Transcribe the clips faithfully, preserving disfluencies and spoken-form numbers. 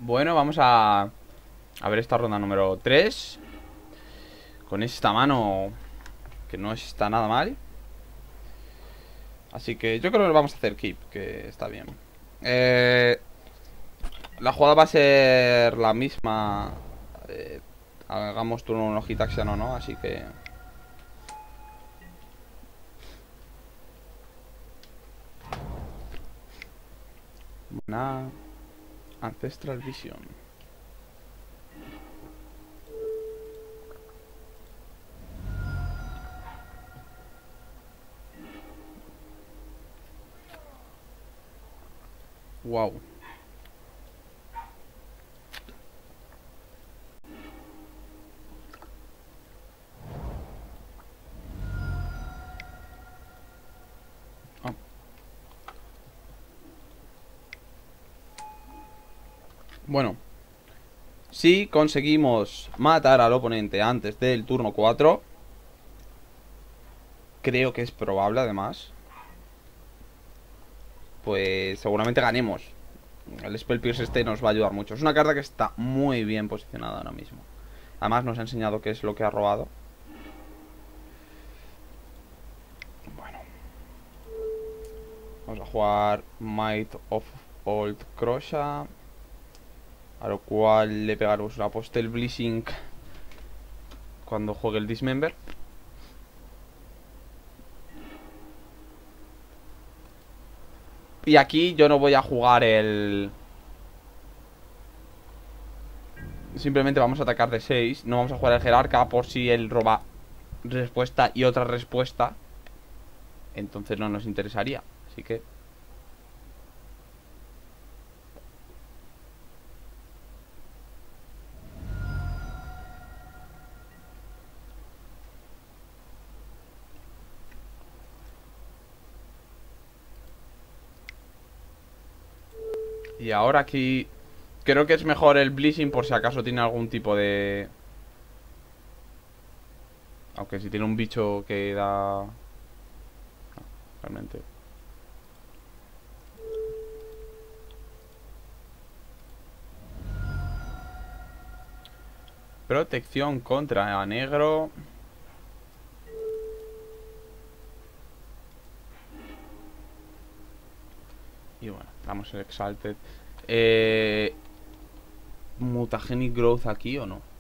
Bueno, vamos a a ver esta ronda número tres con esta mano que no está nada mal. Así que yo creo que vamos a hacer keep, que está bien. Eh, la jugada va a ser la misma. eh, Hagamos turno uno Hitaxian o no, así que... Buena Ancestral Vision. Wow. Oh. Bueno, si conseguimos matar al oponente antes del turno cuatro, creo que es probable además, pues seguramente ganemos. El Spell Pierce este nos va a ayudar mucho. Es una carta que está muy bien posicionada ahora mismo. Además nos ha enseñado qué es lo que ha robado. Bueno, vamos a jugar Might of Old Crusha, a lo cual le pegaremos una Postel Bleaching cuando juegue el Dismember. Y aquí yo no voy a jugar el... Simplemente vamos a atacar de seis. No vamos a jugar el Jerarca por si él roba respuesta y otra respuesta. Entonces no nos interesaría. Así que... Y ahora aquí... Creo que es mejor el Bleaching por si acaso tiene algún tipo de... Aunque si tiene un bicho que da... No, realmente... Protección contra negro. Y bueno, damos el Exalted. Eh... ¿Mutagenic Growth aquí o no?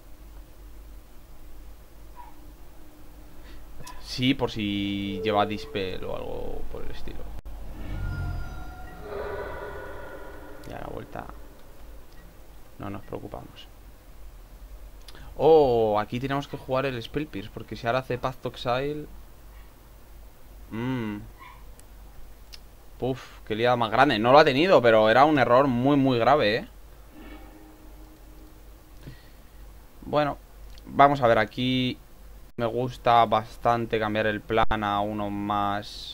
Sí, por si lleva Dispel o algo por el estilo. Ya la vuelta no nos preocupamos. Oh, aquí tenemos que jugar el Spell Pierce, porque si ahora hace Path to Exile... Mmm. Puf, qué liada más grande. No lo ha tenido, pero era un error muy, muy grave, ¿eh? Bueno, vamos a ver, aquí me gusta bastante cambiar el plan a uno más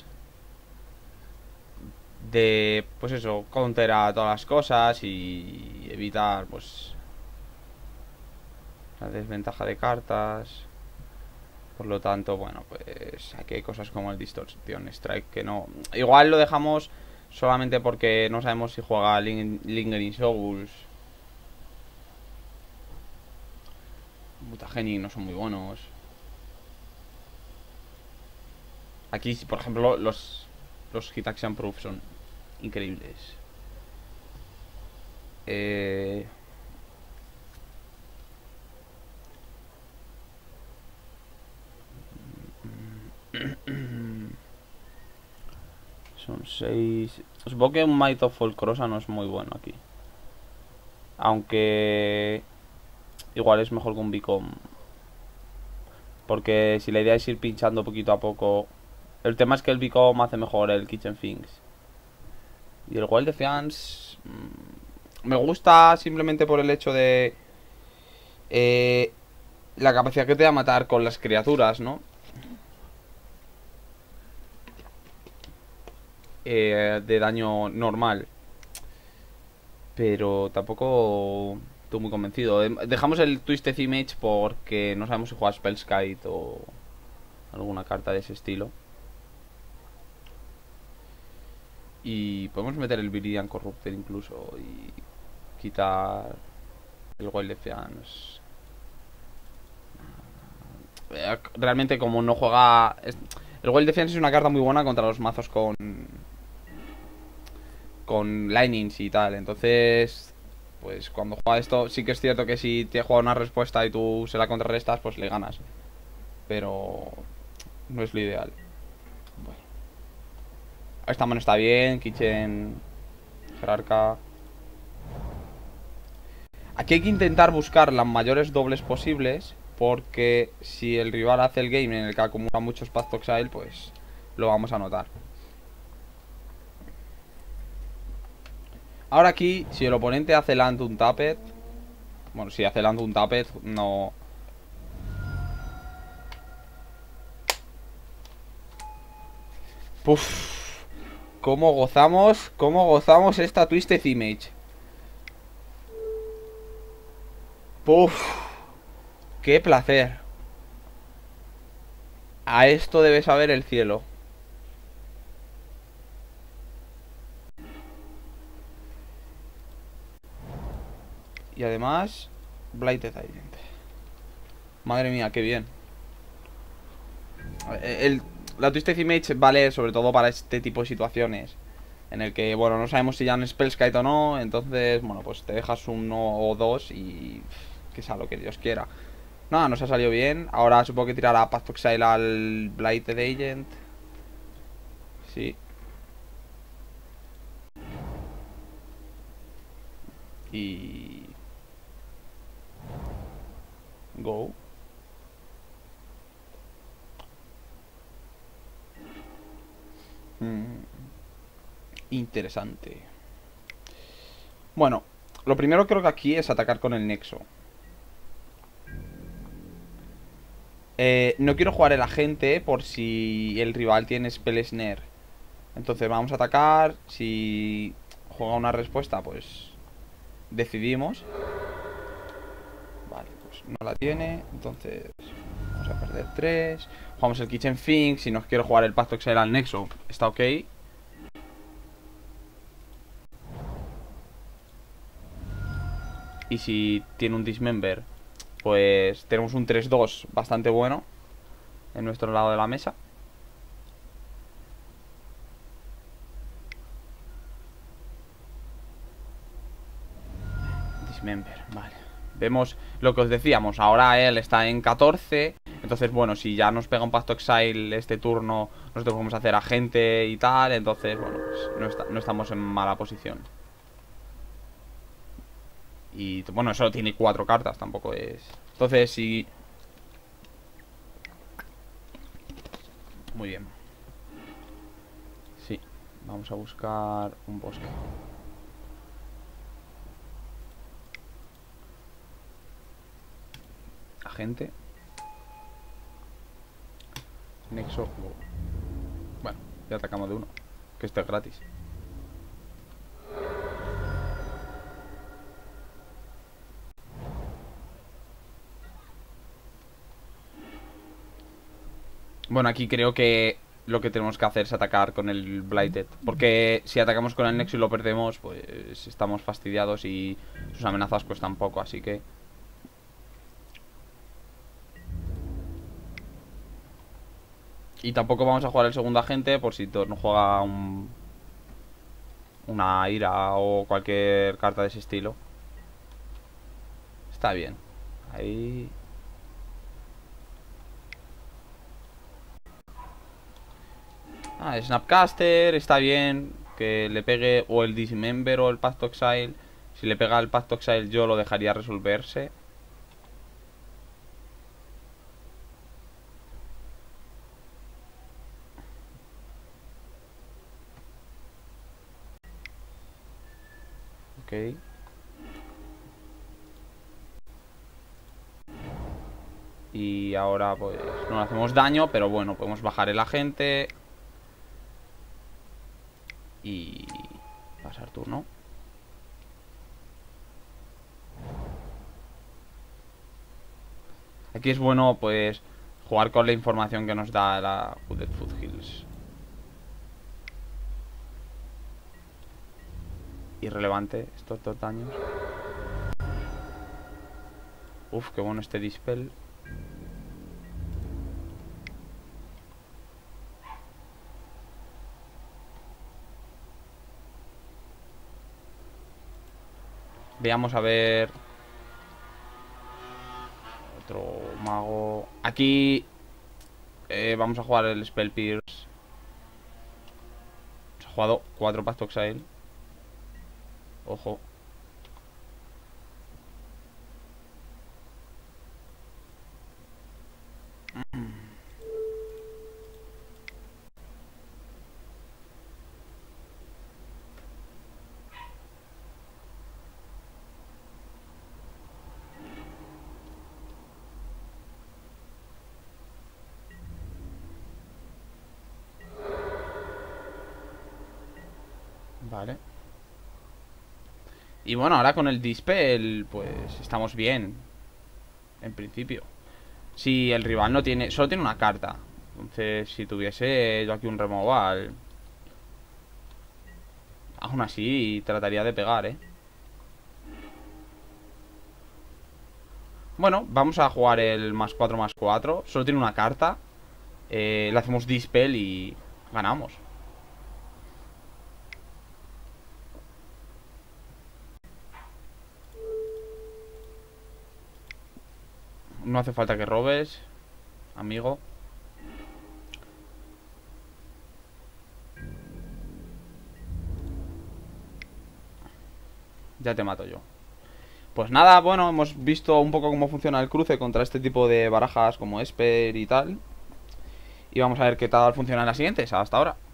de, pues eso, counter a todas las cosas y evitar, pues, la desventaja de cartas. Por lo tanto, bueno, pues aquí hay cosas como el Distortion Strike que no... Igual lo dejamos solamente porque no sabemos si juega Ling Lingering Souls. Mutageni no son muy buenos. Aquí, por ejemplo, los, los Hitaxian Proof son increíbles. Eh... Son seis. Supongo que un Might of Volcrosa no es muy bueno aquí. Aunque... Igual es mejor que un Beacon. Porque si la idea es ir pinchando poquito a poco... El tema es que el Beacon hace mejor el Kitchen Things. Y el Wild Defiance... Me gusta simplemente por el hecho de... Eh, la capacidad que te da matar con las criaturas, ¿no? Eh, de daño normal. Pero tampoco estoy muy convencido. Dejamos el Twisted Image porque no sabemos si juega Spellskite o alguna carta de ese estilo. Y podemos meter el Viridian Corrupter incluso. Y quitar el Wild Defiance. Eh, Realmente como no juega... es- El Wild Defiance es una carta muy buena contra los mazos con... Con Lightnings y tal. Entonces... Pues cuando juega esto, sí que es cierto que si te juega una respuesta y tú se la contrarrestas, pues le ganas. Pero... No es lo ideal. Bueno. Esta mano está bien. Kitchen... Jerarca... Aquí hay que intentar buscar las mayores dobles posibles, porque si el rival hace el game en el que acumula muchos Path to Exile, pues lo vamos a notar. Ahora aquí, si el oponente hace land un tapped, bueno, si hace land un tapped, no... Puf, cómo gozamos, cómo gozamos esta Twisted Image. Puf, qué placer. A esto debe saber el cielo. Y además, Blighted Agent. Madre mía, qué bien. El, la Twisted Image vale sobre todo para este tipo de situaciones en el que, bueno, no sabemos si ya han Spellskite o no. Entonces, bueno, pues te dejas uno o dos y que sea lo que Dios quiera. Nada, nos ha salido bien. Ahora supongo que tirará Path to Exile al Blighted Agent. Sí. Y... Go. Mm, interesante. Bueno, lo primero creo que aquí es atacar con el Nexo. Eh, no quiero jugar el agente por si el rival tiene Spell Snare. Entonces vamos a atacar. Si juega una respuesta, pues decidimos. Vale, pues no la tiene. Entonces vamos a perder tres. Jugamos el Kitchen Finks. Si no quiero jugar el Path to Exile al Nexo, está ok. Y si tiene un Dismember, pues tenemos un tres dos bastante bueno en nuestro lado de la mesa. Dismember, vale. Vemos lo que os decíamos. Ahora él está en catorce. Entonces, bueno, si ya nos pega un Path to Exile este turno, nosotros podemos hacer agente y tal. Entonces, bueno, pues no, está, no estamos en mala posición. Y bueno, solo tiene cuatro cartas, tampoco es... Entonces, si... Muy bien. Sí, vamos a buscar un bosque. Agente. Nexo. Go. Bueno, ya atacamos de uno. Que esto es gratis. Bueno, aquí creo que lo que tenemos que hacer es atacar con el Blighted. Porque si atacamos con el Nexo y lo perdemos, pues estamos fastidiados y sus amenazas cuestan poco, así que... Y tampoco vamos a jugar el segundo agente por si no juega un... una ira o cualquier carta de ese estilo. Está bien. Ahí... Ah, Snapcaster, está bien que le pegue o el Dismember o el Path to Exile. Si le pega el Path to Exile yo lo dejaría resolverse. Ok. Y ahora pues no le hacemos daño, pero bueno, podemos bajar el agente. Y pasar turno. Aquí es bueno pues jugar con la información que nos da la Hooded Foothills. irrelevante estos dos daños. Uf, qué bueno este Dispel. Veamos a ver. Otro mago. Aquí eh, vamos a jugar el Spell Pierce. Se ha jugado cuatro Path to Exile. Ojo. Vale. Y bueno, ahora con el Dispel, pues estamos bien. En principio. Si el rival no tiene... Solo tiene una carta. Entonces, si tuviese yo aquí un removal... Aún así, trataría de pegar, ¿eh? Bueno, vamos a jugar el más cuatro más cuatro. Solo tiene una carta. eh, Le hacemos Dispel y ganamos. No hace falta que robes, amigo. Ya te mato yo. Pues nada, bueno, hemos visto un poco cómo funciona el cruce contra este tipo de barajas como Esper y tal. Y vamos a ver qué tal funciona en las siguientes. Hasta ahora.